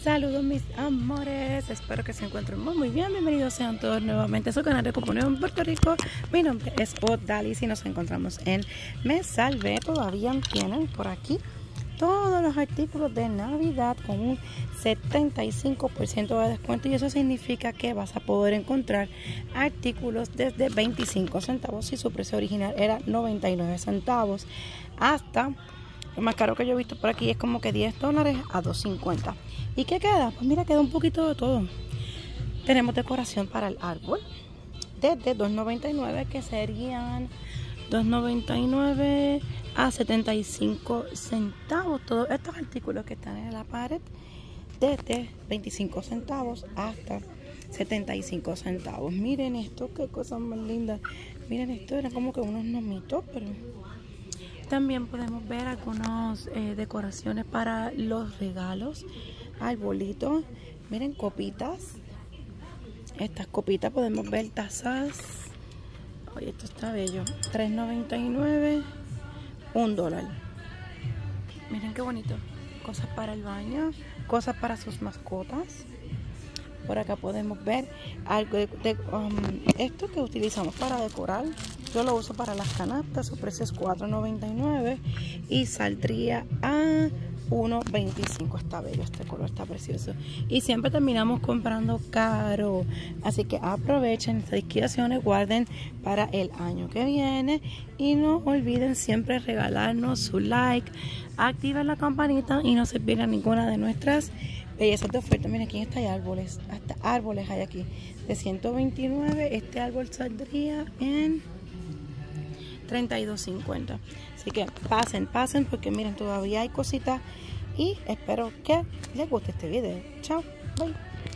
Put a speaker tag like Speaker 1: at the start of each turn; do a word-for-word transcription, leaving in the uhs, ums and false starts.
Speaker 1: Saludos mis amores, espero que se encuentren muy muy bien. Bienvenidos sean todos nuevamente a su canal de Cuponeo en Puerto Rico. Mi nombre es Odalis y nos encontramos en Me Salvé. Todavía tienen por aquí todos los artículos de Navidad con un setenta y cinco por ciento de descuento, y eso significa que vas a poder encontrar artículos desde veinticinco centavos si su precio original era noventa y nueve centavos, hasta lo más caro que yo he visto por aquí es como que diez dólares a dos cincuenta. ¿Y qué queda? Pues mira, queda un poquito de todo. Tenemos decoración para el árbol desde dos noventa y nueve, que serían dos noventa y nueve a setenta y cinco centavos. Todos estos artículos que están en la pared desde veinticinco centavos hasta setenta y cinco centavos. Miren esto, qué cosa más linda. Miren esto, eran como que unos nomitos, pero también podemos ver algunas eh, decoraciones para los regalos, arbolitos. Miren, copitas. Estas copitas podemos ver tazas. Oye, esto está bello. tres noventa y nueve, un dólar. Miren qué bonito. Cosas para el baño, cosas para sus mascotas. Por acá podemos ver algo de, de um, esto que utilizamos para decorar. Yo lo uso para las canastas. Su precio es cuatro noventa y nueve y saldría a uno veinticinco. Está bello este color, está precioso. Y siempre terminamos comprando caro. Así que aprovechen estas liquidaciones, guarden para el año que viene. Y no olviden siempre regalarnos su like, activen la campanita y no se pierdan ninguna de nuestras bellezas de oferta. Miren, aquí hay árboles, hasta árboles hay aquí de ciento veintinueve. Este árbol saldría en treinta y dos cincuenta. Así que pasen, pasen, porque miren, todavía hay cositas y espero que les guste este video. Chao, bye.